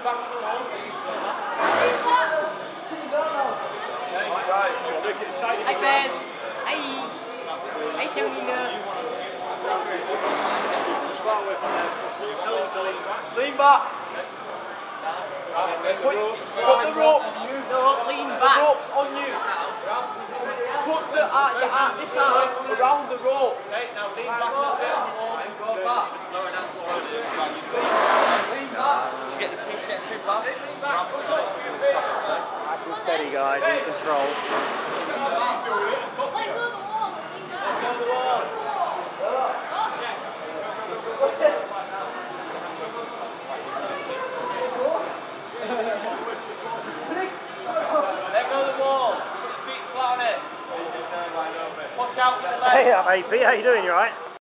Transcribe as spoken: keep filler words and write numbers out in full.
Hi fans! Hi! Hi Xiangming! Lean back! Put, put the rope! No, lean The back! rope's on you! Put the, uh, the, uh, this arm around the rope! Okay, now lean back a little bit on the wall and go back. Just lower down slowly. Lean back! Just get this too, get too far. Lean back! Push up! Nice and steady, guys, in control. Let go of the wall and lean back. Let go of the wall. Put your feet flat on it. Push out with the legs. Hey up, A P, how you doing, you alright?